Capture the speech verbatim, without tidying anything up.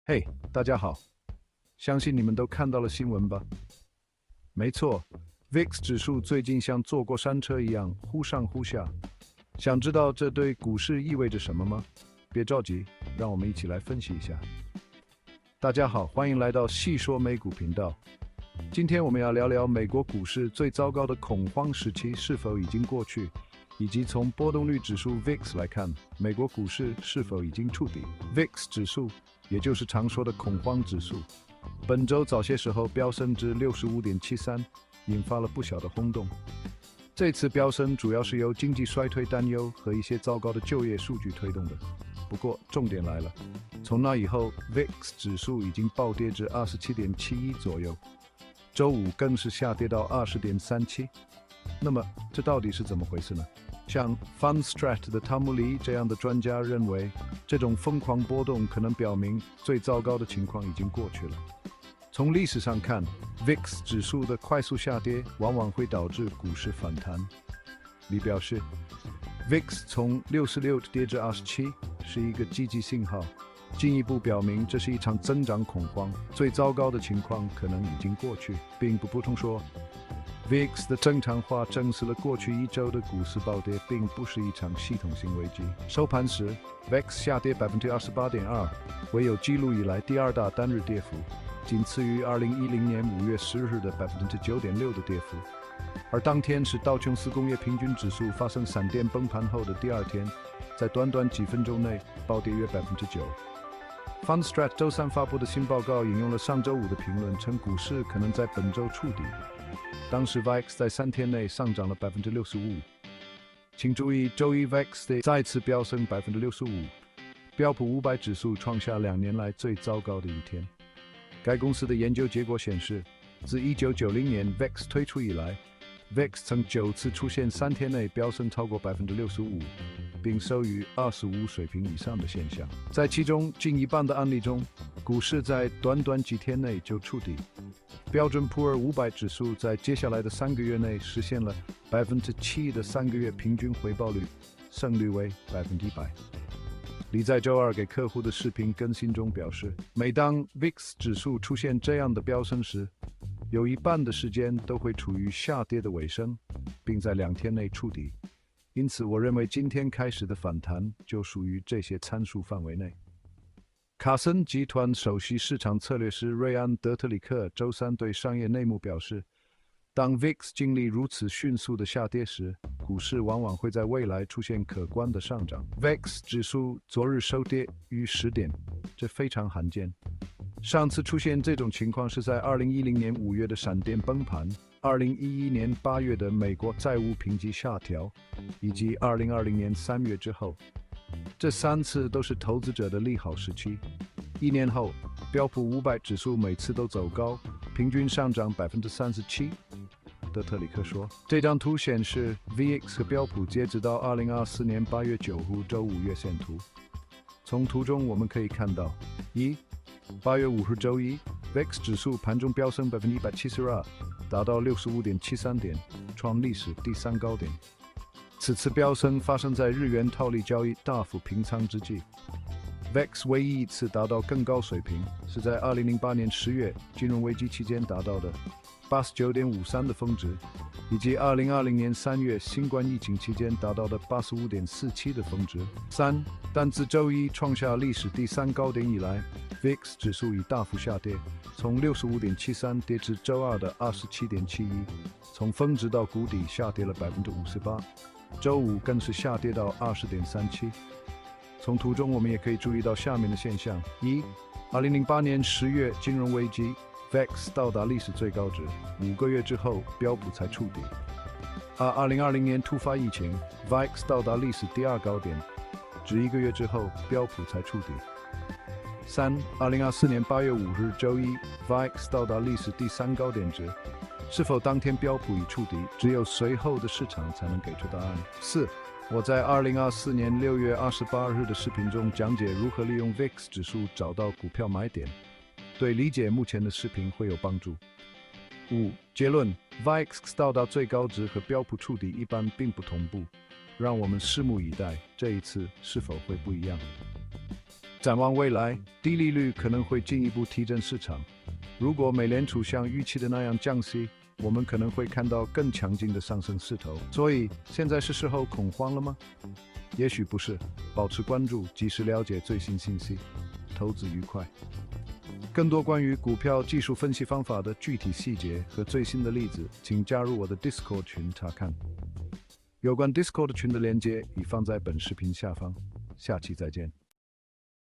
嘿，大家好，相信你们都看到了新闻吧？没错，V I X 指数最近像坐过山车一样忽上忽下。想知道这对股市意味着什么吗？别着急，让我们一起来分析一下。大家好，欢迎来到细说美股频道。今天我们要聊聊美国股市最糟糕的恐慌时期是否已经过去，以及从波动率指数 V I X 来看，美国股市是否已经触底。V I X 指数，也就是常说的恐慌指数，本周早些时候飙升至 六十五点七三， 引发了不小的轰动。这次飙升主要是由经济衰退担忧和一些糟糕的就业数据推动的。不过重点来了，从那以后 V I X 指数已经暴跌至 二十七点七一 左右，周五更是下跌到 二十点三七。那么这到底是怎么回事呢？像 Fundstrat 的汤姆·黎这样的专家认为，这种疯狂波动可能表明最糟糕的情况已经过去了。从历史上看 ，V I X 指数的快速下跌往往会导致股市反弹。李表示 ，V I X 从六十六跌至二十七是一个积极信号，进一步表明这是一场增长恐慌，最糟糕的情况可能已经过去，并不补充说。V I X 的正常化证实了过去一周的股市暴跌并不是一场系统性危机。收盘时 ，V I X 下跌 百分之二十八点二， 为有记录以来第二大单日跌幅，仅次于二零一零年五月十日的 百分之九点六 的跌幅。而当天是道琼斯工业平均指数发生闪电崩盘后的第二天，在短短几分钟内暴跌约 百分之九。Fundstrat 周三发布的新报告引用了上周五的评论，称股市可能在本周触底。当时 V I X 在三天内上涨了 百分之六十五。请注意，周一 V I X 再次飙升 百分之六十五， 标普五百指数创下两年来最糟糕的一天。该公司的研究结果显示，自一九九零年 V I X 推出以来， V I X 曾九次出现三天内飙升超过 百分之六十五， 并收于二十五水平以上的现象。在其中近一半的案例中，股市在短短几天内就触底。标准普尔五百指数在接下来的三个月内实现了 百分之七 的三个月平均回报率，胜率为 百分之百。李在周二给客户的视频更新中表示，每当 V I X 指数出现这样的飙升时，有一半的时间都会处于下跌的尾声，并在两天内触底。因此我认为今天开始的反弹就属于这些参数范围内。卡森集团首席市场策略师瑞安·德特里克周三对商业内幕表示，当 V I X 经历如此迅速的下跌时，股市往往会在未来出现可观的上涨。V I X 指数昨日收跌逾十点，这非常罕见。上次出现这种情况是在二零一零年五月的闪电崩盘，二零一一年八月的美国债务评级下调，以及二零二零年三月之后。这三次都是投资者的利好时期。一年后，标普五百指数每次都走高，平均上涨 百分之三十七。德特里克说，这张图显示 V I X 和标普截止到二零二四年八月九日周五月线图。从图中我们可以看到，一、八月五日周一 ，V I X 指数盘中飙升 百分之一百七十二， 达到 六十五点七三 点，创历史第三高点。此次飙升发生在日元套利交易大幅平仓之际。V I X 唯一一次达到更高水平，是在二零零八年十月金融危机期间达到的 八十九点五三 的峰值，以及二零二零年三月新冠疫情期间达到的 八十五点四七 的峰值。三，但自周一创下历史第三高点以来， V I X 指数已大幅下跌，从 六十五点七三 跌至周二的 二十七点七一， 从峰值到谷底下跌了 百分之五十八。周五更是下跌到 二十点三七。从图中我们也可以注意到下面的现象：一、二零零八年十月金融危机 ，V I X 到达历史最高值，五个月之后标普才触底；而二零二零年突发疫情 ，V I X 到达历史第二高点，只一个月之后标普才触底。三、二零二四年八月五日周一 ，V I X 到达历史第三高点值。是否当天标普已触底，只有随后的市场才能给出答案。四，我在二零二四年六月二十八日的视频中讲解如何利用 V I X 指数找到股票买点，对理解目前的视频会有帮助。五，结论 ：V I X 到达最高值和标普触底一般并不同步，让我们拭目以待，这一次是否会不一样？ 展望未来，低利率可能会进一步提振市场。如果美联储像预期的那样降息，我们可能会看到更强劲的上升势头。所以，现在是时候恐慌了吗？也许不是。保持关注，及时了解最新信息。投资愉快。更多关于股票技术分析方法的具体细节和最新的例子，请加入我的 Discord 群查看。有关 Discord 群的链接已放在本视频下方。下期再见。